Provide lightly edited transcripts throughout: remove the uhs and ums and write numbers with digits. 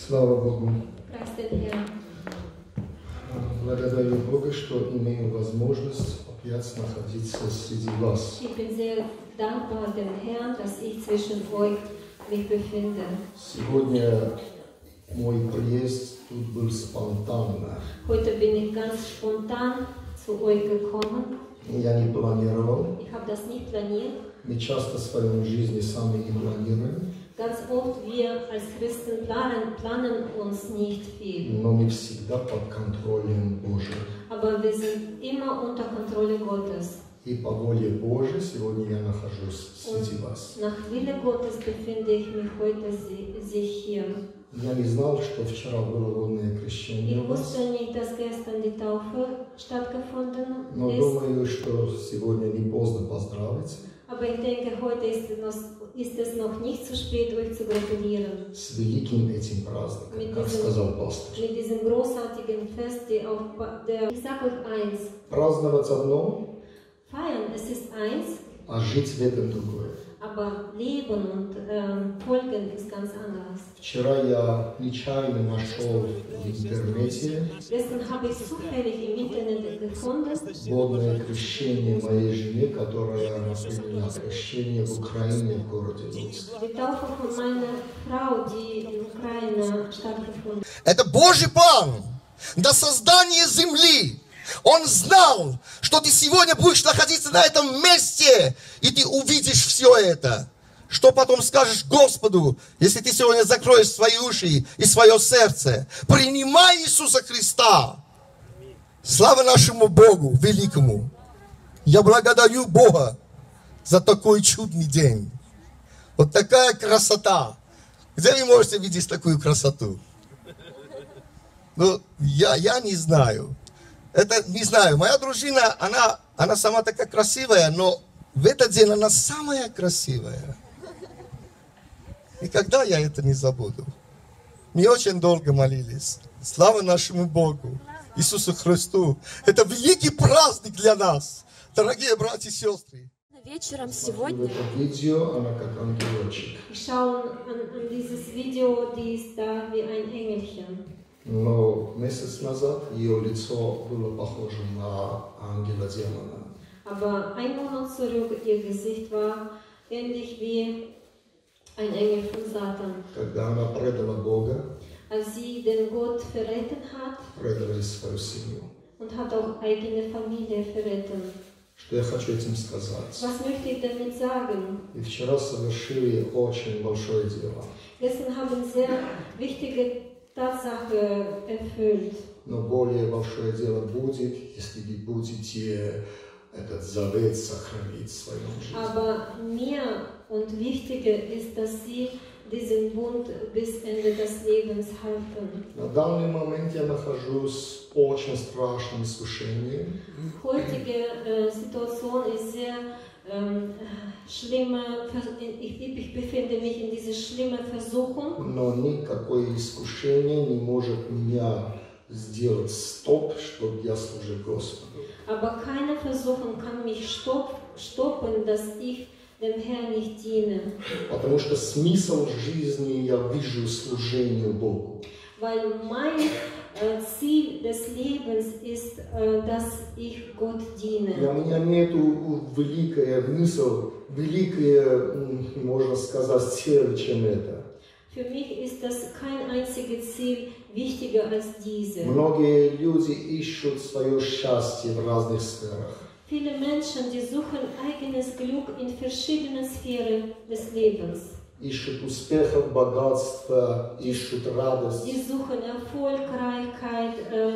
Слава Богу. Preis den Herrn. Благодарю Бога, что имею возможность опять находиться среди вас. Ich bin sehr dankbar dem Herrn, dass ich zwischen euch mich befinde. Сегодня мой приезд тут был спонтанно. Heute bin ich ganz spontan zu euch gekommen. Я не планировал. Ich habe das nicht planiert. Мы часто в своей жизни сами не планируем. Ganz oft wir als Christen planen uns nicht viel. Но мы всегда под контролем Божьим. Aber wir sind immer unter Kontrolle Gottes. И по воле Божьей сегодня я нахожусь среди вас. Nach Wille Gottes befinde ich mich heute hier. Я не знал, что вчера было водное крещение Ich у вас. wusste nicht, dass gestern die Taufe stattgefunden Но ist. думаю, что сегодня не поздно поздравить. Aber ich denke, heute ist es noch nicht zu spät, euch zu gratulieren. С великим этим праздником, как сказал пастор. Mit diesem großartigen Fest, ich sage euch eins, Праздновать одно, feiern, es ist eins, а жить в этом другое. aber Leben und Folgen ist ganz anderes. Вчера я нечаянно нашел в интернете Gestern habe ich zufällig im Internet gefunden, водное крещение моей жены, которая приняла крещение в Украине, в городе Луцк. die Taufe von meiner Frau, die in Ukraine stattgefunden hat. Это Божий план до создания земли. Он знал, что ты сегодня будешь находиться на этом месте, и ты увидишь все это. Что потом скажешь Господу, если ты сегодня закроешь свои уши и свое сердце? Принимай Иисуса Христа. Слава нашему Богу великому. Я благодарю Бога за такой чудный день. Вот такая красота. Где вы можете видеть такую красоту? Ну, я не знаю. Это не знаю. Моя дружина, она сама такая красивая, но в этот день она самая красивая. Никогда я это не забуду. Мы очень долго молились. Слава нашему Богу, Иисусу Христу. Это великий праздник для нас, дорогие братья и сестры. Вечером В сегодня этом видео она как ангелочек. Ich schaue an dieses Video, die ist da wie ein Engelchen. Но месяц назад ее лицо было похоже на ангела-демона. Aber ein Monat zurück, ihr Gesicht war ähnlich wie ein Engel von Satan. Когда она предала Бога, Als sie den Gott verraten hat предала и свою семью. und hat auch eigene Familie verraten. Что я хочу этим сказать? Was möchte ich damit sagen? И вчера совершили очень большое дело. Gestern haben sehr wichtige Tatsache erfüllt. Но более большое дело будет, если вы будете этот завет сохранить в своем жизни. Aber mehr und wichtiger ist, dass sie diesen Bund bis Ende des Lebens halten. На данный момент я нахожусь в очень страшном искушении. Heutige Situation ist sehr schlimme, ich befinde mich in dieser schlimmen Versuchung. Но никакое искушение не может меня сделать стоп, чтобы я служил Господу. Aber keine Versuchung kann mich stoppen, dass ich dem Herrn nicht diene. Потому что смысл жизни я вижу служению Богу. Weil mein Ziel des Lebens ist, dass ich Gott diene. У меня нету великая мысль, великая, можно сказать, цель, чем это. Für mich ist das kein einziges Ziel wichtiger als diese. Многие люди ищут свое счастье в разных сферах. Viele Menschen, die suchen eigenes Glück in verschiedenen Sphären des Lebens. Ищут успехов, богатства, ищут радость. Die suchen Erfolgreichkeit,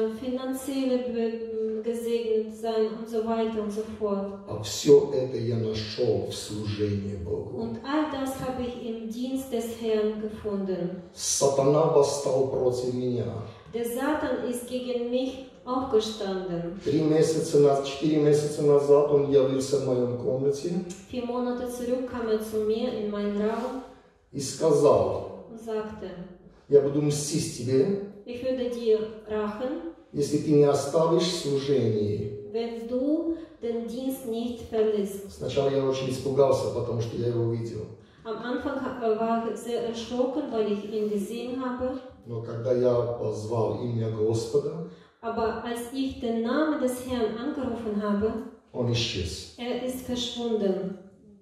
finanzielle gesegnet sein und so weiter und so fort. А все это я нашел в служении Богу. Und all das habe ich im Dienst des Herrn gefunden. Сатана восстал против меня. Der Satan ist gegen mich aufgestanden. 4 месяца назад он явился в моем комнате 4 Monate zurück kam er zu mir in meinen Raum и сказал: und sagte, я буду мстить тебе, ich würde dir rachen, если ты не оставишь служение. wenn du den Dienst nicht verlässt. Сначала я очень испугался, потому что я его видел. Am Anfang war ich sehr erschrocken, weil ich ihn gesehen habe. Но когда я позвал имя Господа, Aber als ich den Namen des Herrn angerufen habe, он исчез. er ist verschwunden.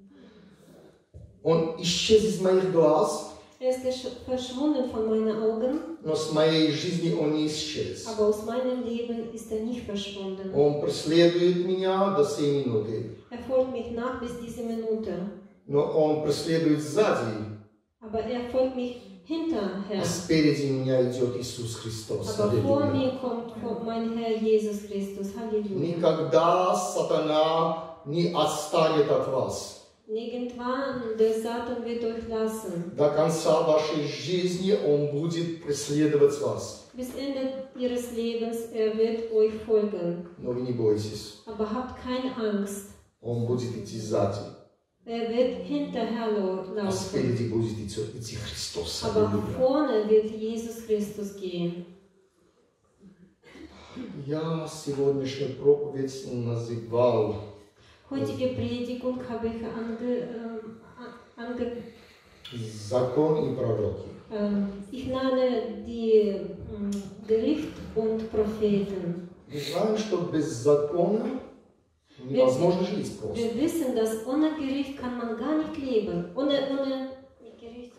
Он исчез из моих глаз, Er ist verschwunden von meinen Augen, но с моей жизни он не исчез. aber aus meinem Leben ist er nicht verschwunden. Он преследует меня до сей минуты, Er folgt mich nach bis diese Minute. но он преследует сзади, Aber er folgt mich hinterher. а спереди меня идет Иисус Христос. Aber vor Аллилуйя. mir kommt mein Herr Jesus Christus. Halleluja. Никогда сатана не отстанет от вас. Nirgendwann, der Satan wird euch lassen. До конца вашей жизни он будет преследовать вас. Bis Ende ihres Lebens, er wird euch folgen. Но вы не бойтесь, Aber habt keine Angst. он будет идти сзади, Er wird hinterher а laufen. спереди будет идти Христос. Aber Аллилуйя. vorne wird Jesus Christus gehen. Я сегодняшнюю проповедь называл Heutige Predigung habe ich «Закон и пророки». ich nenne die Gericht und Propheten. Мы знаем, что без закона невозможно жить просто. Wir wissen, dass ohne Gericht kann man gar nicht leben. Ohne Gericht,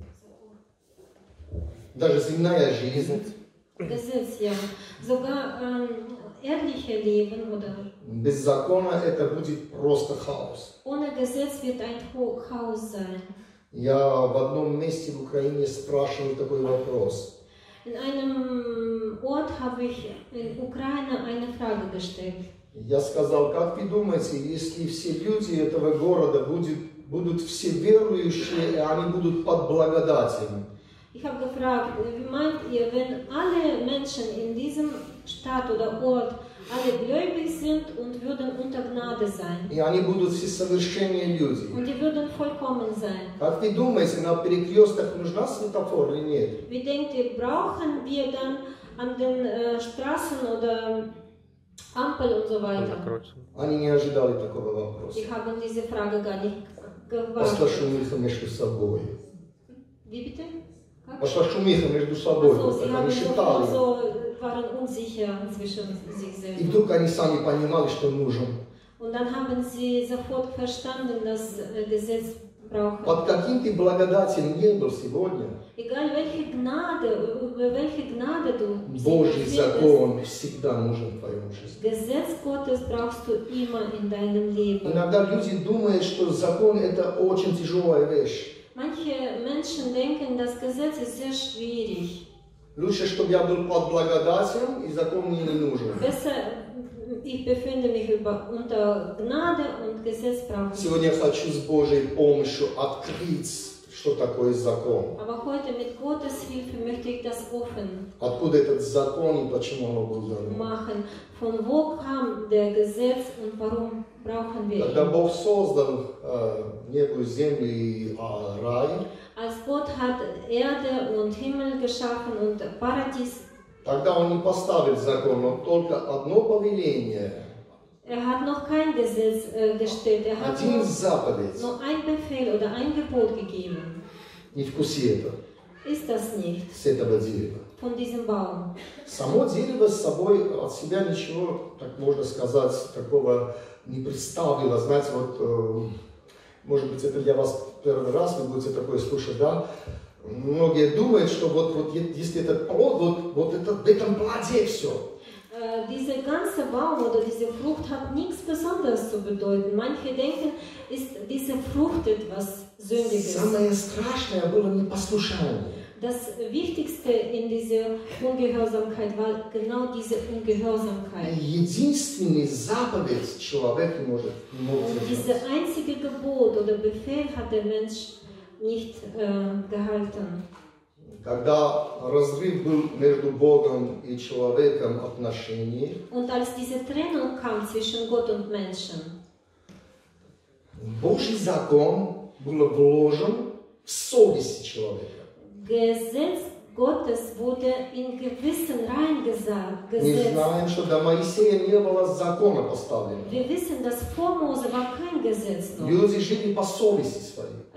Даже земная жизнь Gesetz, ja. Sogar ehrliche Leben oder без закона это будет просто хаос. ohne Gesetz wird ein Chaos sein. Я в одном месте в Украине спрашиваю такой вопрос. In einem Ort habe ich in Ukraine eine Frage gestellt. Я сказал, как вы думаете, если все люди этого города будут все верующие, и они будут под благодатью? Ich habe gefragt, wie meint ihr, wenn alle Menschen in diesem Stadt oder Ort alle gläubig sind und würden unter Gnade sein? И они будут все совершенные люди. Und die würden vollkommen sein. Как вы думаете, на перекрестках нужна светофор или нет? Wie denkt ihr, brauchen wir dann an den Straßen oder Ampel und so weiter? Они не ожидали такого вопроса. Die haben diese Frage gar nicht Пошла gewartet. шумиха между собой. Wie bitte? Как? Пошла шумиха между собой. Also, sie Они haben считали. so waren unsicher zwischen sich И selbst. вдруг они сами понимали, что нужен. Und dann haben sie sofort verstanden, dass Gesetz brauchen. Под каким ты благодатием не был сегодня, Egal welche Gnade du Божий findest, закон всегда нужен в твоем жизни. Gesetz Gottes brauchst du immer in deinem Leben. Иногда люди думают, что закон это очень тяжелая вещь. Manche Menschen denken, das Gesetz ist sehr schwierig. Лучше, чтобы я был под благодатием, и закон мне не нужен. Besser, ich befinde mich unter Gnade und Gesetz brauche ich. Сегодня я хочу с Божьей помощью открыть, что такое закон. Aber heute mit Gottes Hilfe möchte ich das offen Откуда этот закон и почему он был дан. machen. Von wo kam der Gesetz und warum brauchen wir Когда ihn? Бог создал небо, землю и рай, Als Gott hat Erde und Himmel geschaffen und Paradies, тогда он не поставил закон, но только одно повеление, er hat noch kein Gesetz gestellt, er hat один заповедь. nur ein Befehl oder ein Gebot gegeben. Не вкуси это, Ist das nicht с этого дерева. von diesem Baum? Само дерево с собой от себя ничего, так можно сказать, такого не представило. Знаете, вот, может быть, это для вас первый раз, вы будете такое слушать, да? Многие думают, что вот если этот плод, вот это, в этом плоде все. Dieser ganze Baum oder diese Frucht hat nichts Besonderes zu bedeuten. Manche denken, ist diese Frucht etwas Sündiges. Самое страшное было непослушание. Das Wichtigste in dieser Ungehorsamkeit war genau diese Ungehorsamkeit. Единственный заповедь человек не может Und diese держать. einzige Gebot oder Befehl hat der Mensch nicht gehalten. Когда разрыв был между Богом и человеком отношений, Und als diese Trennung kam zwischen Gott und Menschen, Божий закон был вложен в совесть человека. Gesetz Gottes wurde in Gewissen reingesagt. Мы знаем, что до Моисея не было закона поставлено. Wir wissen, dass vor Mose war kein Gesetz noch. Люди жили по совести своей.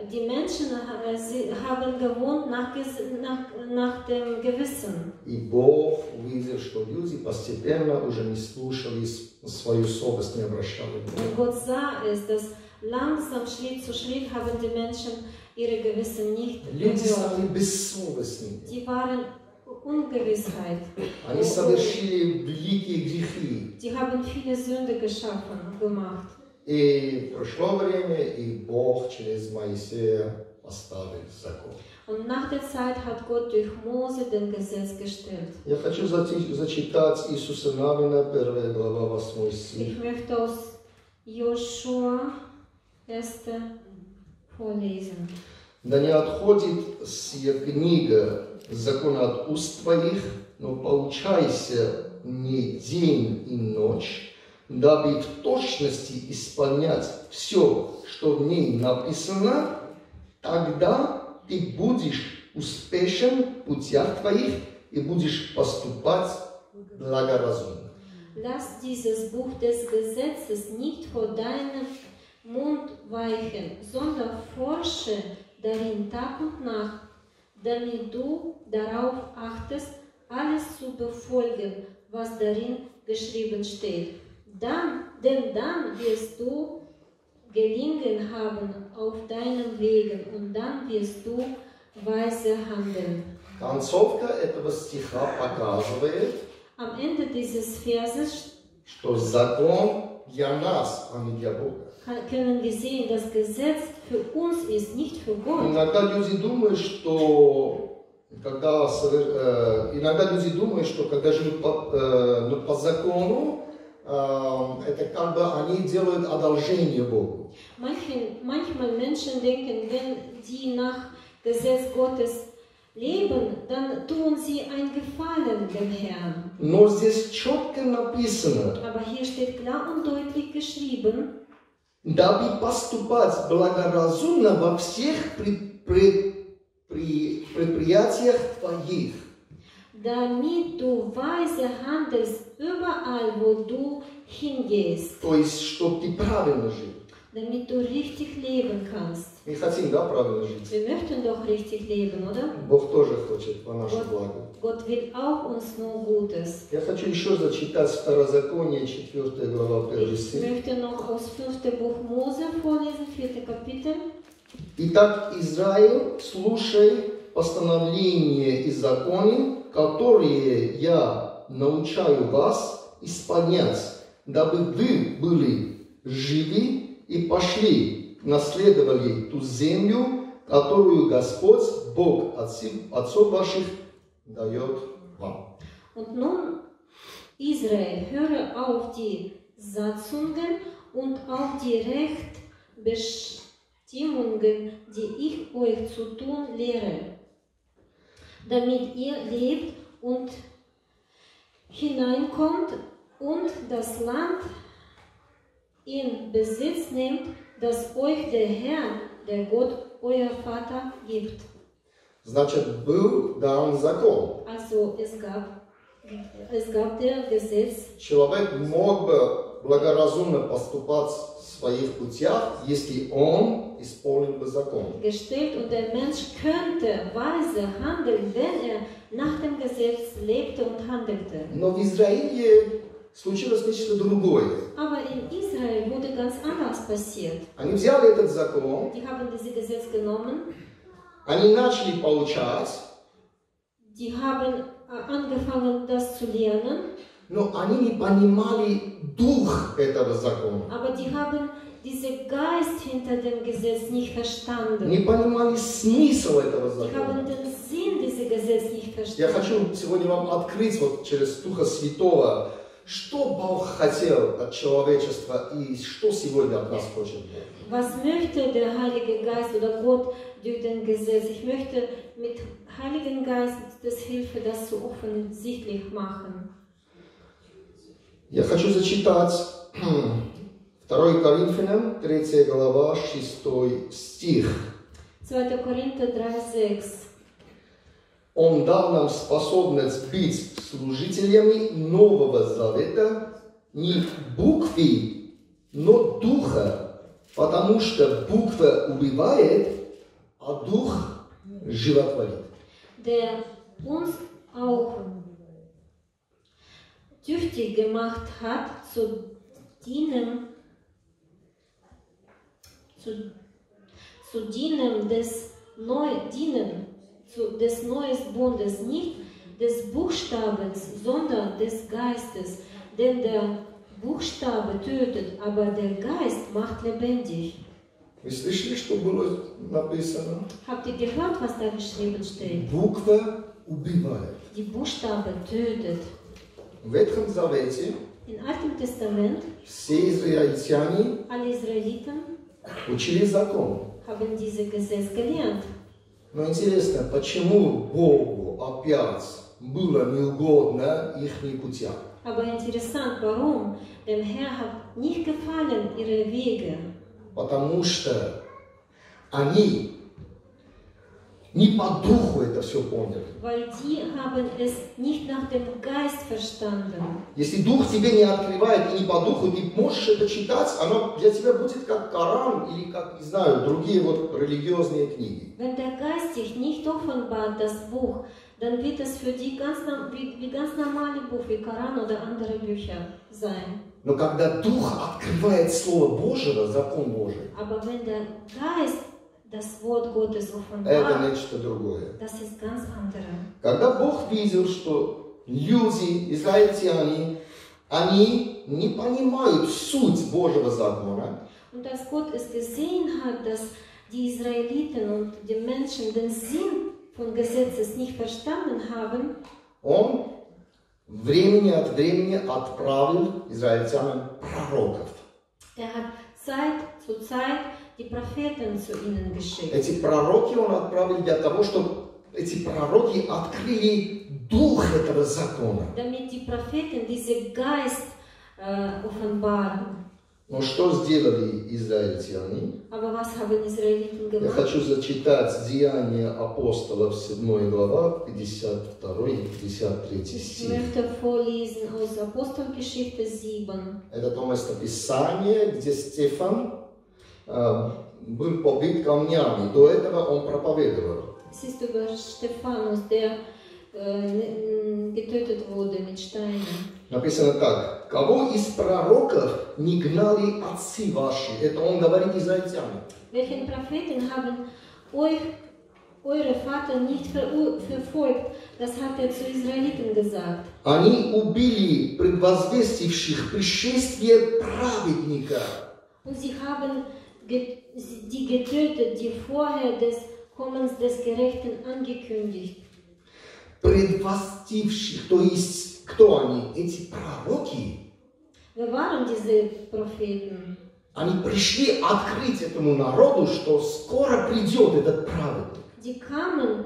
Die Menschen haben gewohnt nach dem Gewissen. И Бог увидел, что люди постепенно уже не слушались, свою совесть не обращали. Und Gott sah es, dass langsam, Schritt zu Schritt, haben die Menschen ihre Gewissen nicht Люди gehört. стали бессовестными. Die waren Ungewissheit. Они совершили великие грехи. Die haben viele Sünde gemacht. И прошло время, и Бог через Моисея поставил закон. Und nach der Zeit hat Gott durch Mose den Gesetz gestellt. Я хочу зачитать Иисуса Навина, 1 глава, 8 стих. Ich möchte aus Joshua 1. vorlesen. Да не отходит сия книга закона от уст твоих, но поучайся не день и ночь, дабы в точности исполнять все, что в ней написано, тогда ты будешь успешен в путях твоих и будешь поступать благоразумно. Lass dieses Buch des Gesetzes nicht vor deinem Mund weichen, sondern forsche darin Tag und Nacht, damit du darauf achtest, alles zu befolgen, was darin geschrieben steht. Denn dann wirst du gelingen haben auf deinen Wegen und dann wirst du weise handeln. Концовка этого стиха показывает, Am Ende dieses Verses что закон для нас, а не для Бога. können wir sehen, das Gesetz für uns ist, nicht für Gott. Иногда люди думают, что когда живут по закону, это как бы они делают одолжение Богу. Manchmal Menschen denken, wenn die nach Gesetz Gottes leben, dann tun sie einen Gefallen dem Herrn. Но здесь четко написано, Aber hier steht klar und deutlich geschrieben, дабы поступать благоразумно во всех предприятиях твоих. damit du weise handelst überall, wo du hingehst, То есть, чтобы ты правильно жил. damit du richtig leben kannst. Мы хотим, да, правильно жить? Wir möchten doch richtig leben, oder? Bог тоже хочет во наше благо. Gott will auch uns nur Gutes. Я хочу еще зачитать Второзаконие, 4 глава, 1 Ich стих. möchte noch aus 5. Buch Mose vorlesen, 4. Kapitel. Итак, Израиль, слушай постановления и законы, которые я научаю вас исполнять, дабы вы были живы и пошли, наследовали ту землю, которую Господь, Бог отцов ваших, дает вам. Und nun, Israel, höre auf die Satzungen und auf die Rechtsbestimmungen, die ich euch zu tun lehre, damit ihr lebt und hineinkommt und das Land in Besitz nehmt, das euch der Herr, der Gott, euer Vater, gibt. Значит, был дан закон. Also es gab der Gesetz. Человек мог бы благоразумно поступать в своих путях, если он исполнил бы закон. Gestellt und der Mensch könnte weise handeln, wenn er nach dem Gesetz lebte und handelte. Но в Израиле случилось нечто другое. Aber in Israel wurde ganz anders passiert. Они взяли этот закон, Die haben dieses Gesetz genommen, они начали получать, die haben angefangen, das zu lernen, но они не понимали дух этого закона. aber die haben diesen Geist hinter dem Gesetz nicht verstanden. Не понимали смысл этого Die haben закона. den Sinn dieses Gesetzes nicht Я verstanden. хочу сегодня вам открыть вот через Духа Святого, что Бог хотел от человечества и что сегодня от нас хочет Бог. Was möchte der Heilige Geist oder Gott durch den Gesetz? Ich möchte mit Heiligen Geist das Hilfe, das zu offensichtlich machen. Я хочу зачитать 2 Коринфянам, 3 глава, 6 стих. 2. Korinther 3,6. Он дал нам способность быть служителями Нового Завета не буквы, но духа, потому что буква убивает, а Дух животворит. der uns auch tüchtig gemacht hat, zu dienen des neuen Bundes, nicht des Buchstabens, sondern des Geistes. Denn der Buchstabe tötet, aber der Geist macht lebendig. Вы слышали, что было написано? Habt ihr gehört, was da geschrieben steht? Буква убивает. Die Buchstabe tötet. В Ветхом Завете Im Alten Testament, все израильтяне alle Israeliten учили закон. haben dieses Gesetz gelernt. Но интересно, почему Богу опять было неугодно их путям? Aber interessant, warum? Dem Herrn hat nicht gefallen ihre Wege. Потому что они не по духу это все поняли. Weil die haben es nicht nach dem Geist verstanden. Если Дух тебе не открывает и не по духу, ты можешь это читать, оно для тебя будет как Коран или как, не знаю, другие вот религиозные книги. Wenn der Geist dich nicht offenbart, das Buch, dann wird es für dich wie ganz normale Buch, wie Koran oder andere Bücher sein. Но когда Дух открывает Слово Божьего, закон Божий, Aber wenn der Geist das Wort Gottes это offenbart, нечто другое. das ist ganz andere. Когда Бог видел, что люди, израильтяне, они не понимают суть Божьего закона, Und als Gott es gesehen hat, dass die Israeliten und die Menschen den Sinn von Gesetzes nicht verstanden haben, Он времени от времени отправил израильтянам пророков. hat Zeit zu Zeit die Propheten zu ihnen geschickt. Эти пророки он отправил для того, чтобы эти пророки открыли дух этого закона. Damit die Propheten diesen Geist offenbaren. Но что сделали израильтяне? Aber was haben Israeliten Я gemacht? хочу зачитать Деяния апостолов, 7 глава, 52 и 53 Ich стих. möchte vorlesen aus Apostelgeschichte 7. Это то местописание, где Стефан был побит камнями. До этого он проповедовал. Es ist über Stephanus, der getötet wurde mit Steinen. Написано так. Кого из пророков не гнали отцы ваши? Это он говорит израильтянам. Welchen Propheten haben eure Vater nicht verfolgt? Das hat er zu Israeliten gesagt. Они убили предвозвестивших пришествие праведника. Und sie haben die getötet, die vorher des Kommens des Gerechten angekündigt. Предвозвестивших, то есть кто они? Эти пророки. Wer waren diese Propheten? Они пришли открыть этому народу, что скоро придет этот праведник. Die kamen,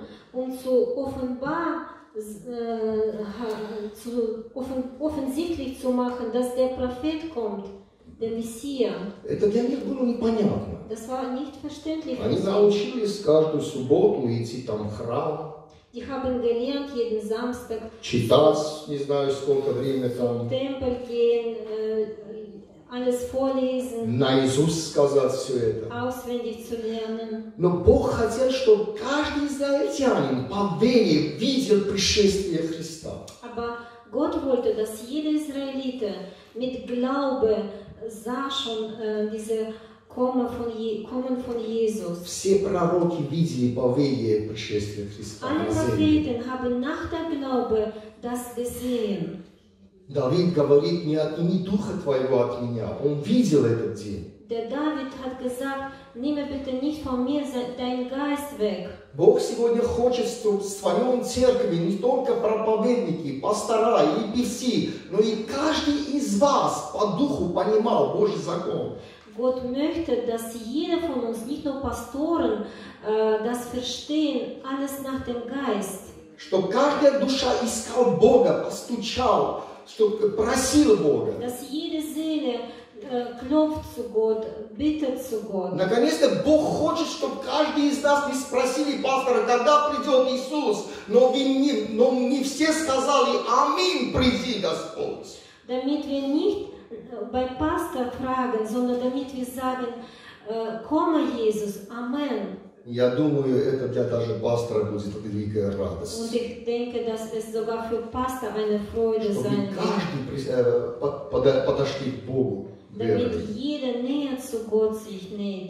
offensichtlich zu machen, dass der Prophet kommt, der Messias. Это для них было непонятно. Das war nicht verständlich für Они sie. научились каждую субботу идти там в храм, Die haben gelernt, jeden Samstag читать, не знаю сколько времени там, zum Tempel gehen, alles vorlesen, наизусть сказать все это. auswendig zu lernen. Но Бог хотел, чтобы каждый израильтянин по вере видел пришествие Христа. Aber Gott wollte, dass jeder Israelite mit Glaube sah schon diese Kommen von Jesus. Все пророки видели по вере пришествие Христа Alle на земле. Propheten haben nach der Glaube das gesehen. Давид говорит: не отними духа твоего от меня. Он видел этот день. Der David hat gesagt, nehme bitte nicht von mir deinen Geist weg. Бог сегодня хочет, чтобы в своем церкви не только проповедники, пастора или певцы, но и каждый из вас по духу понимал Божий закон. Gott möchte, dass jeder von uns, nicht nur Pastoren, das verstehen, alles nach dem Geist. Чтобы каждая душа искал Бога, постучал, чтобы просил Бога. Dass jede Seele klopft zu Gott, bittet zu Gott. Наконец-то Бог хочет, чтобы каждый из нас не спросили пастора, когда придет Иисус, но не все сказали: аминь, приди, Господь. Damit wir nicht bei Pastor fragen, sondern damit wir sagen, komme Jesus, Amen. Я думаю, это для даже пастора будет великая Und радость. ich denke, dass es sogar für Pastor eine Freude Чтобы sein wird, каждый подошли к Богу. damit верой. jeder näher zu Gott sich näht.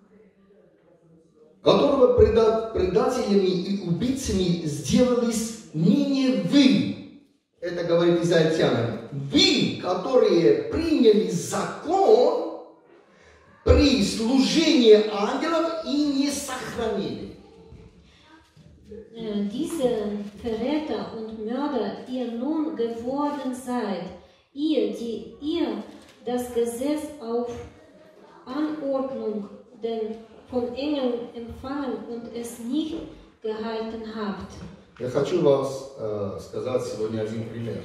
Которого предателями и убийцами сделались ныне вы. Это говорит Израильтянам. Вы, которые приняли закон при служении ангелов и не сохранили. Diese Verräter und Mörder, ihr nun geworden seid, ihr, die ihr das Gesetz auf Anordnung von Engeln empfangen und es nicht gehalten habt. Я хочу вас сказать сегодня один пример.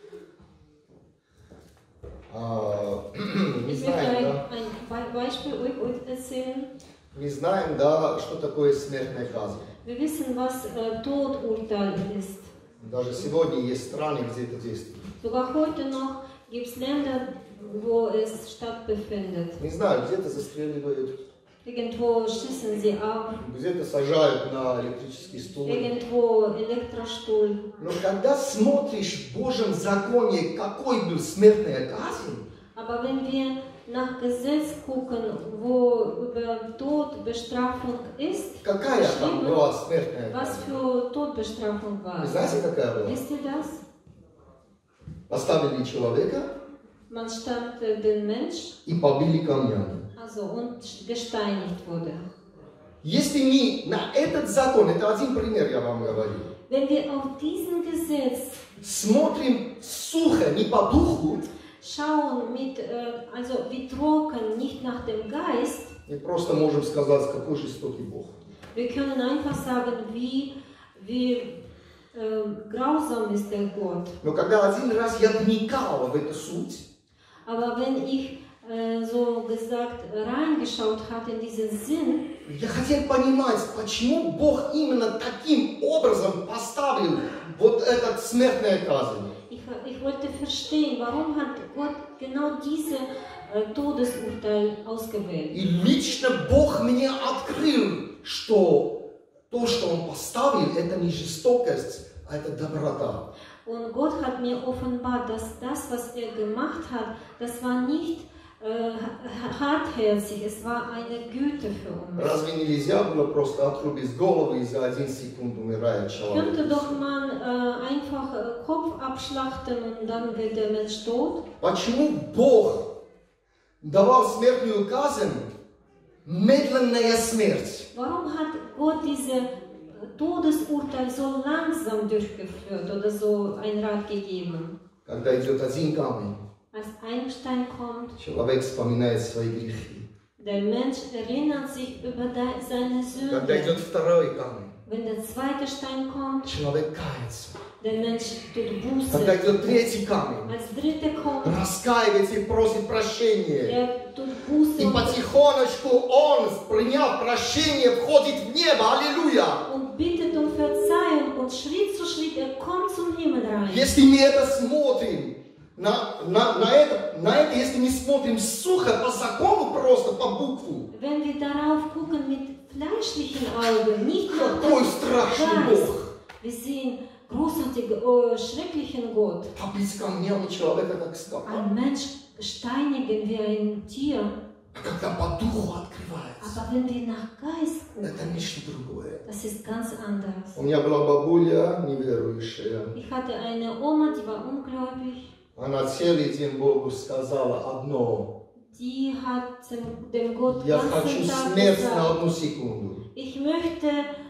Мы Ich möchte знаем, да, ein Beispiel euch erzählen. мы знаем, да, что такое смертная казнь. Wir wissen, was Todurteil ist. Даже сегодня есть страны, где это действует. Sogar heute noch gibt es Länder, wo es stattfindet. Не знаю, где-то застреливают, Irgendwo schießen sie ab, где-то сажают на электрический стул. irgendwo Elektrostuhl. Но когда смотришь в Божьем законе, какой был смертная казнь, Aber wenn wir nach Gesetz gucken, wo über Todbestrafung ist, какая там beschrieben, была смертная was казнь? für Todbestrafung war. Вы знаете, какая была? Wisst ihr das? Поставили человека Man stand den Mensch, и побили камнями. also und gesteinigt wurde. Если мы на этот закон, это один пример я вам говорю, Wenn wir auf diesen Gesetz смотрим сухо, не по духу, schauen, also wie trocken, nicht nach dem Geist, мы просто можем сказать, какой жестокий Бог. wir können einfach sagen, wie grausam ist der Gott. Но когда один раз я вникал в эту суть, Aber wenn ich so gesagt reingeschaut hatte in diesen Sinn, я хотел понимать, почему Бог именно таким образом поставил вот этот смертная казнь. ich wollte verstehen, warum hat Gott genau diese Todesurteil ausgewählt. И лично Бог мне открыл, что то, что Он поставил, это не жестокость, а это доброта. Und Gott hat mir offenbart, dass das, was er gemacht hat, das war nicht hartherzig, es war eine Güte für uns. Разве нельзя было просто отрубить голову и за 1 секунду умирает человек? Könnte doch man einfach Kopf abschlachten und dann wird der Mensch tot? Почему Бог давал смертную казнь, медленная смерть? Warum hat Gott diese Todesurteil so langsam durchgeführt oder so ein Rat gegeben? Когда идет один камень, Als ein Stein kommt, человек вспоминает свои грехи. der Mensch erinnert sich über seine Когда Sünde. идет второй камень, Wenn der zweite Stein kommt, человек кается. der Mensch tut Когда Buße. идет третий камень, Als dritter kommt, раскаивается и просит прощения. er tut Buße И потихонечку он, приняв прощение, входит в небо. Аллилуйя! und bittet um Verzeihung und Schritt zu Schritt, er kommt zum Himmel rein. Если мы это смотрим, на это, если мы смотрим сухо, по закону, просто по букву, Wenn wir darauf gucken mit fleischlichen Augen, nicht nach какой dem страшный Geist, Бог! wir sehen großartigen, schrecklichen Gott. Побить камнями человека, как скота. Ein Mensch steinigen wie ein Tier, А когда по духу открывается, aber wenn wir nach Geist это gucken, нечто другое. das ist ganz anders. У меня была бабуля неверующая. Ich hatte eine Oma, die war ungläubig, Она целый день Богу сказала одно. die hat dem Gott Я den хочу ganzen Tag смерть gesagt, на 1 секунду. ich möchte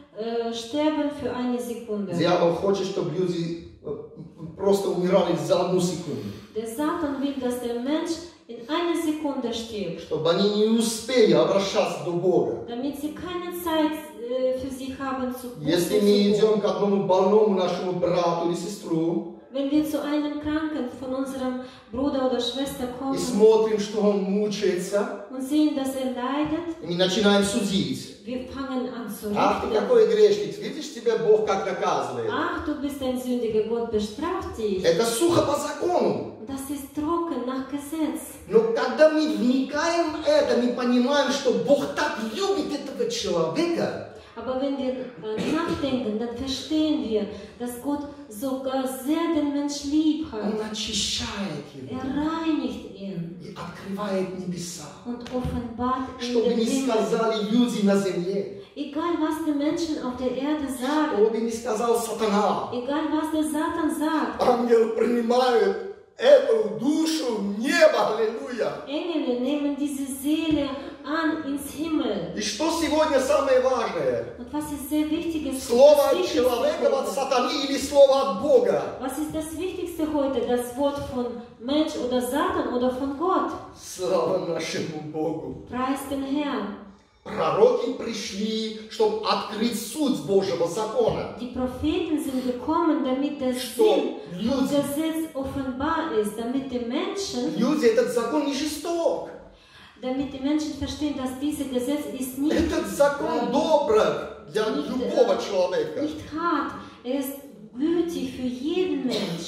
sterben für eine Sekunde. Дьявол хочет, чтобы люди просто умирали за 1 секунду. Der Satan will, dass der Mensch in einer Sekunde stirbt, Чтобы они не успели обращаться до Бога. damit sie keine Zeit für sich haben zu Если Buße мы zu идем tun. к одному больному нашему брату или сестру Wenn wir zu einem Kranken von unserem Bruder oder Schwester и kommen смотрим, что он мучается, und sehen, dass er leidet, и мы начинаем судить. wir fangen an zu Ах, ты richten. какой грешник, видишь, тебя Бог как наказывает. Ach, du bist ein Sündiger, Gott bestraft dich. Это сухо по закону. Das ist trocken nach Gesetz. Но когда мы вникаем в это, мы понимаем, что Бог так любит этого человека, Aber wenn wir nachdenken, dann verstehen wir, dass Gott sogar sehr den Mensch lieb hat. Он очищает его Reinigt ihn и открывает небеса. und offenbart ihm Что бы den ни Himmel. сказали люди на земле, Egal was die Menschen auf der Erde sagen, что бы ни сказал сатана, egal was der Satan sagt, ангел принимает эту душу в небо, аллилуйя. Engel nehmen diese Seele an ins Himmel. И что сегодня самое важное? Und was ist sehr wichtig ist, Слово das от Wichtigste человека от heute? сатаны или слово от Бога? Was ist das Wichtigste heute? Das Wort von Mensch oder Satan oder von Gott? Слава нашему Богу. Preis den Herrn. Пророки пришли, чтобы открыть суть Божьего закона. Die Propheten sind gekommen, damit der Sinn vom Gesetz offenbar ist, damit die Menschen Этот закон не жесток. damit die Menschen verstehen, dass dieses Gesetz ist nicht, Этот закон добр для любого человека. nicht hart, er ist gütig für jeden Mensch.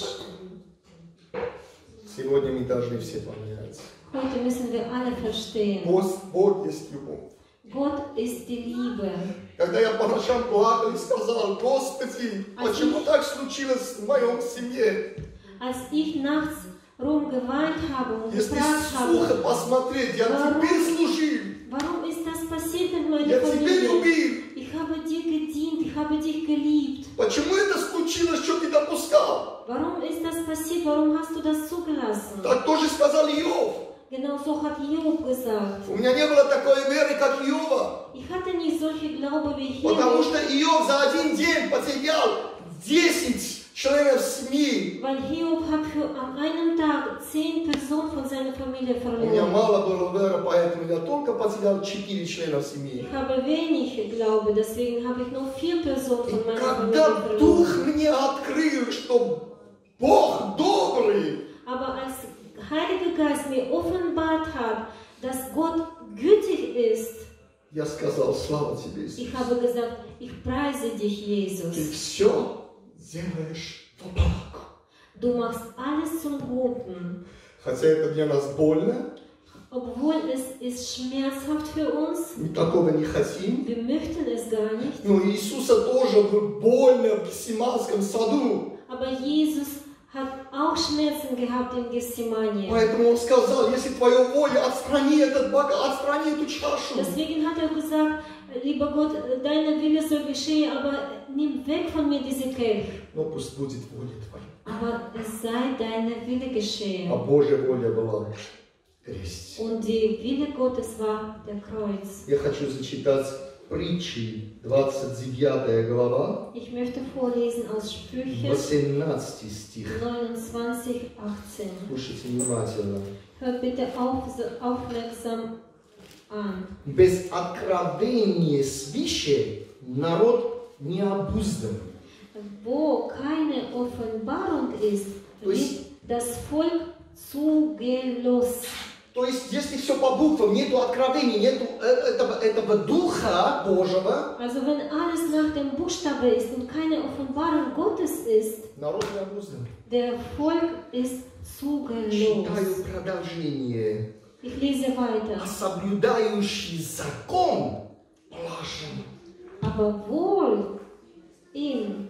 Сегодня мы должны все понять. Heute müssen wir alle verstehen, Бог есть любовь. Gott ist die Liebe. Когда я по ночам плакал и сказал, Господи, почему так случилось в моем семье? Als ich nachts rumgeweint habe und Если gefragt сухо habe, посмотреть, я тебе служил, warum ist das passiert mit meiner я тебе Familie? любил. Ich habe dir gedient, ich habe dich geliebt. Почему это случилось, что ты допускал? Warum ist das passiert? Warum hast du das zugelassen? Так тоже сказал Иов. Genau so hat Job gesagt. У меня не было такой веры, как Иова. Ich hatte nicht solche Glaube wie Потому Hiob, что Иов за один день потерял 10 членов семьи. weil Hiob hat an einem Tag 10 Personen von seiner Familie У меня verloren. мало было веры, поэтому я только потерял 4 члена семьи. Ich habe wenig Glaube, deswegen habe ich nur 4 Personen И von meiner Familie когда verloren. Дух мне открыл, что Бог добрый, Aber als Heiliger Geist mir offenbart hat, dass Gott gütig ist, я сказал, слава тебе, Иисус. ich habe gesagt, ich preise dich, Ты Jesus. все делаешь во благо. Du machst alles zum Guten. Хотя это для нас больно, Obwohl es ist schmerzhaft für uns, мы такого не хотим. wir möchten es gar nicht, Но Иисуса тоже было больно в Гефсиманском саду. aber Jesus hat auch Schmerzen gehabt in Gethsemane. Поэтому он сказал, если твоя воля, отстрани этот бокал, отстрани эту чашу. Deswegen hat er gesagt, lieber Gott, deine Wille soll geschehen, aber nimm weg von mir diese Kelch. Но пусть будет воля твоя. Aber es sei deine Wille geschehen. А Божья воля была крест. Und die Wille Gottes war der Kreuz. Я хочу зачитать притчи, 29 глава, Ich möchte vorlesen aus Sprüche 18 стих. 29, 18. Слушайте внимательно. Hört bitte aufmerksam an. Без откровения свыше народ не обуздан. Wo keine Offenbarung ist, То wird есть, das Volk zugelost. то есть, если все по буквам, нету откровения, нету этого Духа Божьего, Also wenn alles nach dem Buchstabe ist und keine Offenbarung Gottes ist, народ не обуздан. der Volk ist zugelost. Читаю продолжение. Ich lese weiter. А соблюдающий закон блажен. Aber wohl ihm,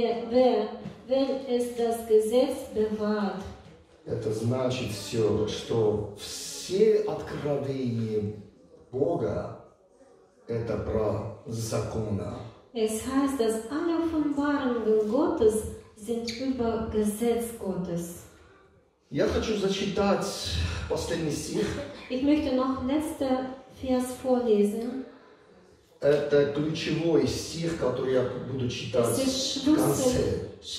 wenn es das Gesetz bewahrt. Это значит все, что все откровения Бога это про закона. Es heißt, dass alle Offenbarungen Gottes sind über Gesetz Gottes. Я хочу зачитать последний стих. Ich möchte noch letzter Vers vorlesen. Это ключевой стих, который я буду читать Das ist в конце.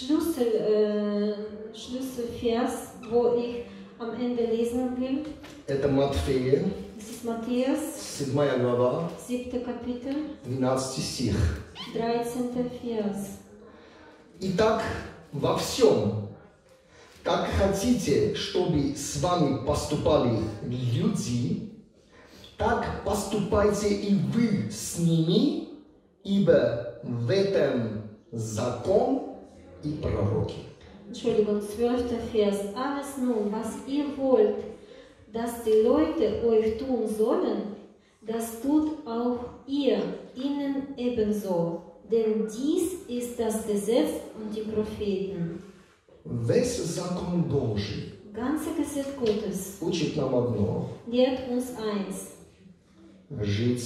Schlüsselvers, wo ich am Ende lesen will. Это Матфея, Das ist Matthäus, 7 глава, 7. Kapitel, 12 стих. 13. Vers. Итак, во всем, как хотите, чтобы с вами поступали люди, так поступайте и вы с ними, ибо в этом закон и пророки. Entschuldigung, 12. Vers. Alles nun, was ihr wollt, dass die Leute euch tun sollen, das tut auch ihr ihnen ebenso. Denn dies ist das Gesetz und die Propheten. Весь закон Божий Ganze Gesetz Gottes учит нам одно: lehrt uns eins. жить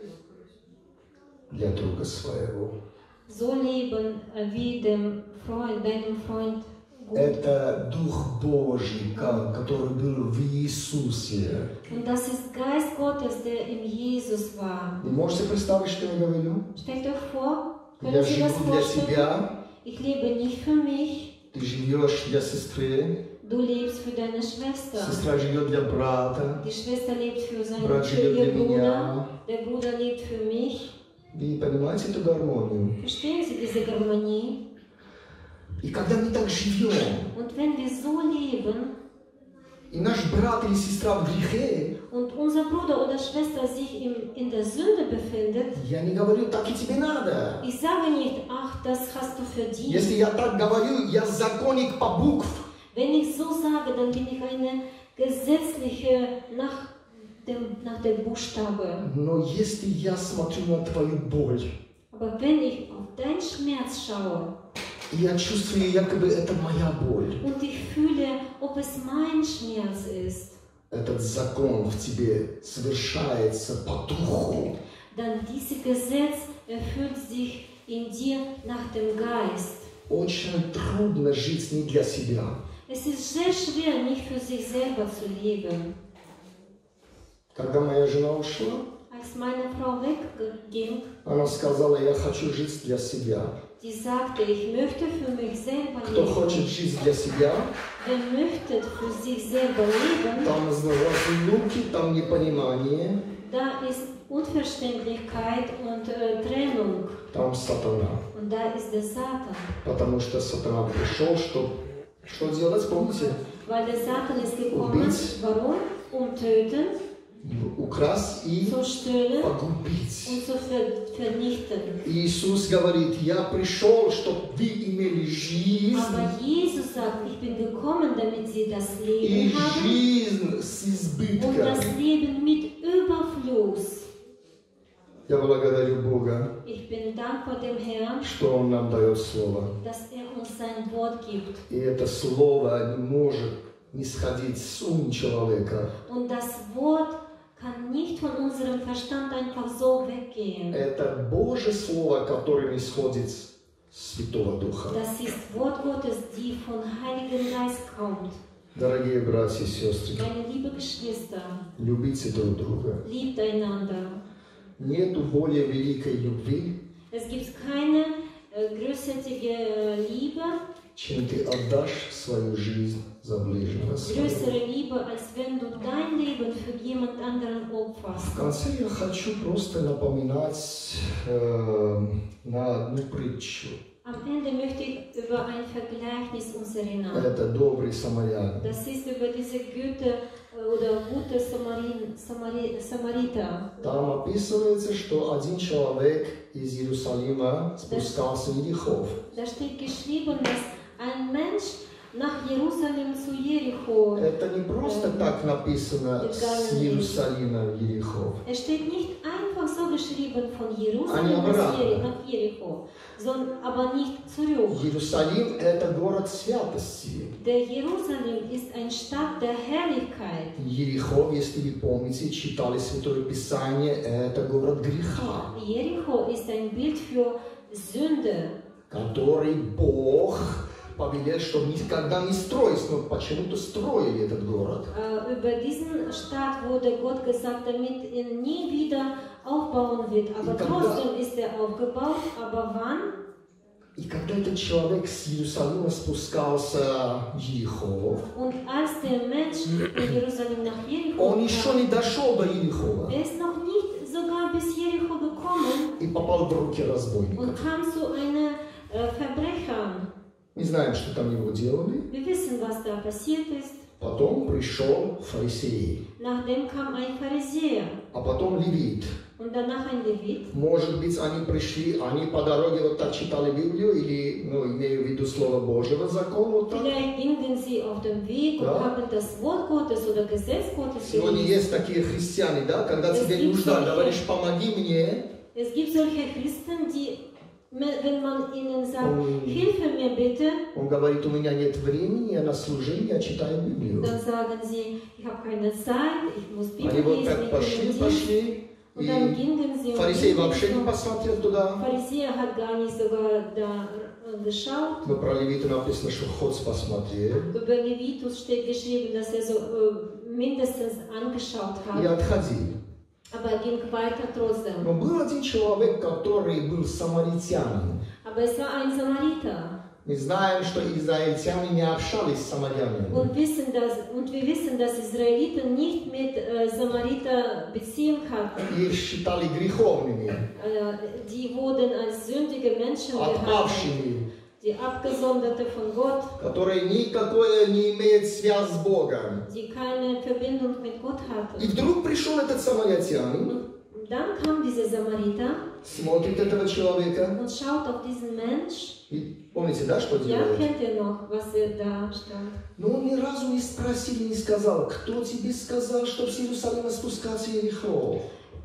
для друга своего. So leben wie deinem Freund gut. Это Дух Божий, который был в Иисусе. Und das ist Geist Gottes, der in Jesus war. Вы можете представить, что я говорю? Stellt euch vor, Я können Sie das живу для vorstellen? себя, Ich lebe nicht für mich, ты живешь для сестры, du lebst für deine Schwester. сестра живет для брата, Die Schwester lebt für брат живет для ihren Bruder, меня. der Bruder lebt für mich. Вы понимаете эту гармонию? Verstehen Sie diese Harmonie? И когда мы так живем, Und wenn wir so leben и наш брат или сестра в грехе, und unser Bruder oder Schwester sich in der Sünde befindet, я не говорю, так и тебе надо. ich sage nicht, ach, das hast du verdient. Если я так говорю, я законник по букв. Wenn ich so sage, dann bin ich eine gesetzliche nach der Buchstabe. Но если я смотрю на твою боль, Aber wenn ich auf deinen Schmerz schaue и я чувствую, якобы это моя боль, und ich fühle, ob es mein Schmerz ist, этот закон в тебе совершается по духу. dann dieses Gesetz erfüllt sich in dir nach dem Geist. Очень трудно жить не для себя. Es ist sehr schwer, nicht für sich selber zu leben. Когда моя жена ушла, Als meine Frau wegging, она сказала, я хочу жить для себя. die sagte, ich möchte für mich selber Кто leben. хочет жить для себя, Wer möchte für sich selber leben, там разлуки, там непонимание, da ist Unverständlichkeit und Trennung. там сатана. Und da ist der Satan. Потому что сатана пришел, что делать, помните? Weil der Satan ist gekommen, Убить. warum? Um töten, Украсть и zu stehlen погубить. und zu vernichten. Иисус говорит, я пришел, чтобы вы имели жизнь, Aber Jesus sagt, ich bin gekommen, damit sie das и Leben haben жизнь с und избытком. das Leben mit Überfluss. Я благодарю Бога, Ich bin dankbar dem Herrn, что Он нам дает Слово. dass er uns sein Wort gibt. И это Слово не может не сходить с ума человека. Und das Wort kann nicht von unserem Verstand einfach so weggehen. Это Божье Слово, которое не сходит с Святого Духа. Das ist Wort Gottes, die von Heiligen Geist kommt. Дорогие братья и сестры, Meine liebe Geschwister, любите друг друга. liebt einander. Нету более великой любви, Es gibt keine größere Liebe, чем ты отдашь свою жизнь за ближнего своего. größere Liebe, als wenn du dein Leben für jemand anderen opferst. В конце я хочу просто напоминать на одну притчу. Am Ende möchte ich über ein Vergleichnis uns erinnern. Это добрый самарянин. Das ist über diese gute Samariter. Там описывается, что один человек из Иерусалима спускался в Ерихов. Da steht geschrieben, dass ein Mensch nach Jerusalem zu Jericho. Это не просто так написано с Иерусалима в Ерихов. Es steht nicht einfach so geschrieben von Jerusalem nach Jericho, sondern aber nicht zurück. Иерусалим – это город святости. Der Jerusalem ist eine Stadt der Herrlichkeit. Ерихов, если вы помните, читали Святое Писание, это город греха, Jericho ist ein Bild für Sünde, который Бог повелел, что никогда не строить, но почему-то строили этот город. Über diesen Stadt wurde Gott gesagt, damit er nie wieder aufbauen wird. Aber trotzdem ist er aufgebaut. Aber wann? И когда этот человек с Иерусалима спускался в Ерихов, Und als der Mensch in Jerusalem nach Jericho он еще не дошел до Ерихова er ist noch nicht sogar bis Jericho gekommen и попал в руки und разбойников. kam zu einem Verbrecher. Не знаем, что там его делали. Wir wissen, was da passiert ist. Потом пришел фарисей, Nachdem kam ein Pharisäer а потом левит. und danach ein Levit. Может быть, они пришли, они по дороге вот так читали Библию, или, имею в виду Слово Божьего, закон вот так. Vielleicht gingen sie auf dem Weg und haben das Wort Gottes oder Gesetz Gottes Сегодня gelesen. есть такие христиане, да, когда тебе нужно, говоришь, помоги мне, Es gibt solche Christen, die, wenn man ihnen sagt, Hilfe mir bitte, Он говорит, у меня нет времени, я на служении, я читаю Библию. dann sagen sie, ich habe keine Zeit, ich muss Bibel Они вот lesen, так ich bin im Dienst. пошли, Und и dann gingen sie und фарисей gingen вообще не so. посмотрел туда. Pharisäer hat gar nicht sogar da geschaut. Но про левита написано, что Ходс посмотрел Über Levitus steht geschrieben, dass er so mindestens angeschaut и hat, отходил. aber er ging weiter trotzdem. Но был один человек, который был самаритянин. Aber es war ein Samariter. Мы знаем, что израильтяне не общались с самарянами. Und wir wissen, dass Israeliten nicht mit Samariter Beziehung hatten. Их считали греховными, Die wurden als sündige Menschen behandelt, отпавшими, die Abgesonderte von Gott, которые никакой не имеют связь с Богом. die keine Verbindung mit Gott И hatten. вдруг пришел этот самарянин, Und dann kam dieser Samariter смотрит этого человека. und schaut auf diesen Mensch. И помните, да, что Ja, делает? kennt ihr noch, was er da stand? Но он ни разу не спросил, не сказал, кто тебе сказал, что с Иерусалима спускаться Иерихон?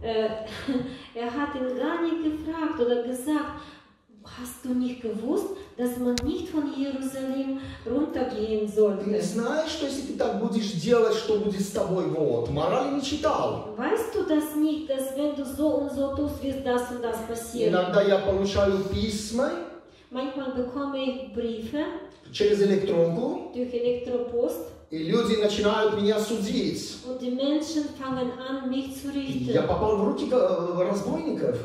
Er hat ihn gar nicht gefragt oder gesagt, hast du nicht gewusst, dass man nicht von Jerusalem runtergehen Ты не sollte? знаешь, что если ты так будешь делать, что будет с тобой? Вот, морали не читал. Weißt du das nicht, dass wenn du so und so tust, wird das und das passieren? Иногда я получаю письма Manchmal bekomme ich Briefe через электронку, durch Elektropost и люди начинают меня судить. und die Menschen fangen an, mich zu Я richten. попал в руки разбойников.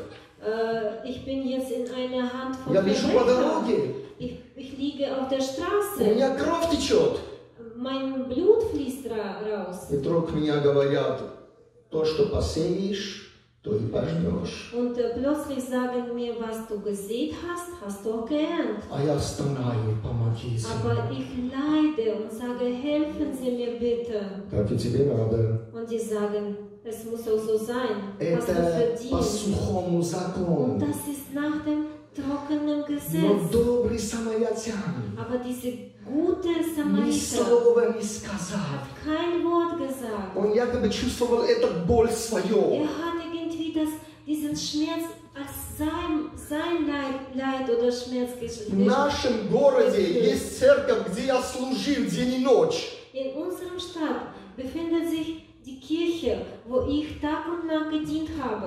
Ich bin jetzt in einer Hand von Я лежу по Verbrechern. дороге. Ich liege auf der У Straße. меня кровь течет. Mein Blut fließt raus. И вдруг меня говорят, то, что посеешь, то и пожнешь. Und plötzlich sagen mir, was du gesät hast, hast du auch geerntet. А я стонаю, помоги. Aber ich leide und sage, helfen Sie mir bitte. Так и тебе надо. Und die sagen, es muss auch so sein. Hast du Это по verdient. сухому Und закону. das ist nach dem trockenen Но Gesetz. добрый самарянин Aber diese gute ни Samariter слова не сказал. hat kein Wort gesagt. Он якобы чувствовал эту боль свою. Hat irgendwie diesen Schmerz als sein Leid oder Schmerz В нашем городе есть церковь, где я служил день и ночь. In unserem Stadt befindet sich die Kirche, wo ich Tag und Nacht gedient habe.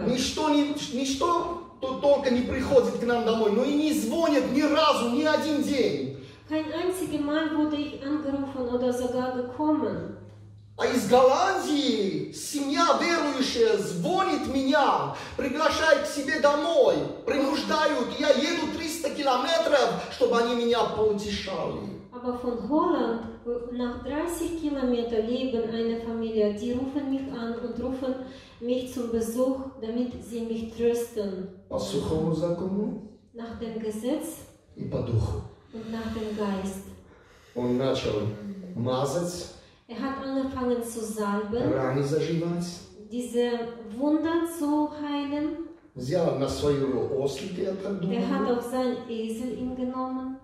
Ничто только не приходит к нам домой, но и не звонит ни разу, ни один день. Kein einziges Mal wurde ich angerufen oder sogar gekommen. А из Голландии семья верующая звонит меня, приглашает к себе домой, принуждают, я еду 300 километров, чтобы они меня поутешали. Aber von Holland, nach 30 Kilometern leben eine Familie, die rufen mich an und rufen mich zum Besuch, damit sie mich trösten. По сухому закону Nach dem Gesetz и по духу. und nach dem Geist. Он начал мазать, Hat angefangen zu salben, раны заживать, diese Wunder zu heilen. взял на свою ослик, я так Hat думаю, auch seinen Esel ihn genommen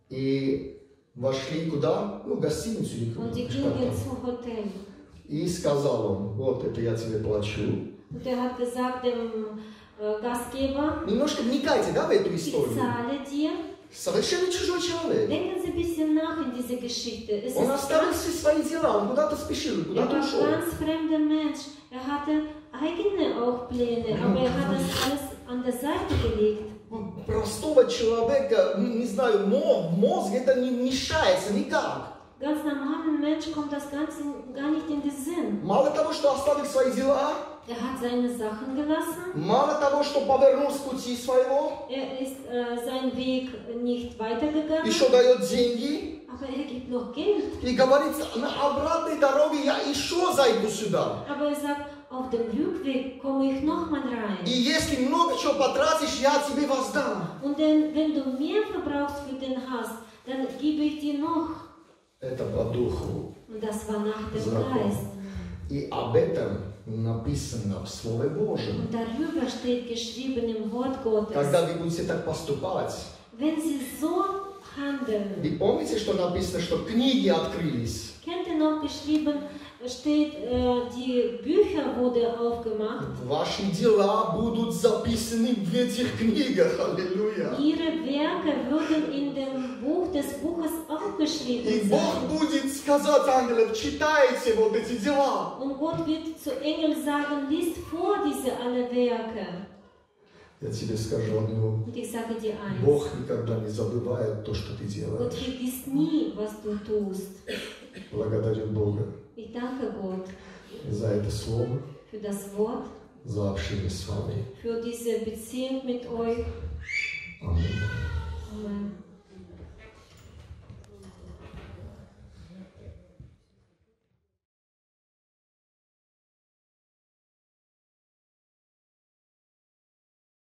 и вошли куда? Ну, в гостиницу или und die куда-то. gingen zum Hotel. И сказал он, вот это я тебе плачу. Und hat gesagt dem Gastgeber, Немножко вникайте, да, в эту ich историю. zahle dir. Совершенно чужой человек. Denken Sie ein bisschen nach in diese Geschichte. Es Он ist оставил все свои дела, он куда-то спешил, куда-то war ein ушел. ganz fremder Mensch. Hatte eigene auch Pläne, aber hat das alles an der Seite gelegt. Простого человека, не знаю, в мозг это не вмешается никак. Ganz normalen Mensch kommt das Ganze gar nicht in den Sinn. Мало того, что оставил свои дела, Hat seine Sachen gelassen. мало того, что повернул с пути своего, Ist seinen Weg nicht weitergegangen. еще дает деньги Aber gibt noch Geld. и говорит, на обратной дороге я еще зайду сюда. Aber sagt, auf dem Rückweg komme ich nochmal rein. И если много чего потратишь, я тебе воздам. Und denn, wenn du mehr verbrauchst für den Hass, dann gebe ich dir noch. Это по духу. Und das war nach dem Закон. Geist. И об этом написано в Слове Божьем. Und darüber steht geschrieben im Wort Gottes. Когда вы будете так поступать, Wenn sie so handeln, вы помните, что написано, что книги открылись? kennt ihr noch geschrieben, steht, die Bücher wurden aufgemacht. Ваши дела будут записаны в этих книгах. Аллилуйя. Ihre Werke würden in dem Buch des Buches И aufgeschrieben Бог sein. будет сказать ангелам, читайте вот эти дела. Und Gott wird zu Engeln sagen, liest vor diese alle Werke. Я тебе скажу одну. Und ich sage dir eins, Бог никогда не забывает то, что ты Gott делаешь. vergisst nie, was du tust. Благодарю Бога Ich danke Gott за это слово, für das Wort, за общение с вами. für diese Beziehung mit euch. Аминь. Amen.